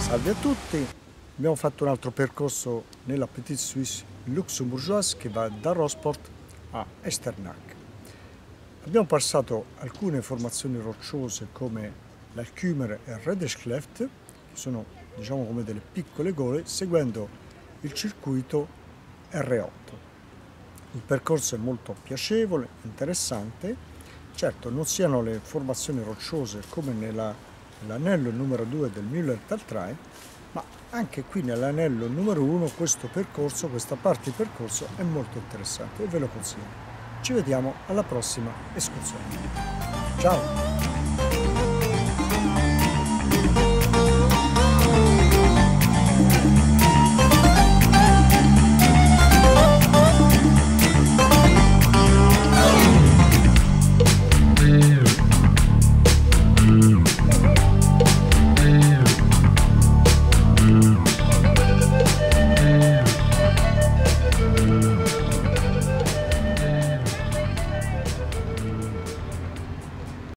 Salve a tutti, abbiamo fatto un altro percorso nella Petite Suisse luxembourgeoise che va da Rosport a Echternach. Abbiamo passato alcune formazioni rocciose come l'Alkumer e il Redeskleft, che sono diciamo come delle piccole gole, seguendo il circuito R8. Il percorso è molto piacevole, interessante. Certo, non siano le formazioni rocciose come nell'anello numero 2 del Müller-Taltrain, ma anche qui nell'anello numero 1 questo percorso, questa parte di percorso è molto interessante e ve lo consiglio. Ci vediamo alla prossima escursione. Ciao!